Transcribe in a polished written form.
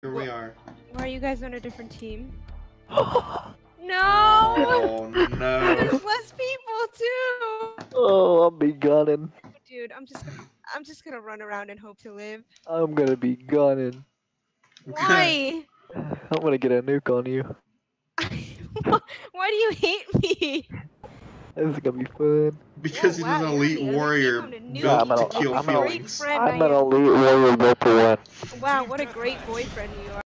Here we are. Why are you guys on a different team? No! Oh no. There's less people too! Oh, I'll be gunning. Dude, I'm just gonna run around and hope to live. I'm gonna be gunning. Why? I'm gonna get a nuke on you. Why do you hate me? This is gonna be fun. Because Oh, he's an wow, you're elite on the other warrior team, I'm the built noob. to kill I'm a great feelings. friend I'm I an am. elite warrior built to win. Wow, what a great boyfriend you are.